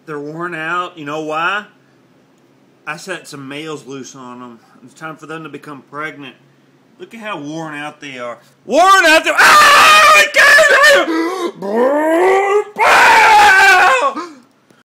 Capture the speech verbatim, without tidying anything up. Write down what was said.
They're worn out. You know why? I set some males loose on them. It's time for them to become pregnant. Look at how worn out they are. Worn out! They're, ah!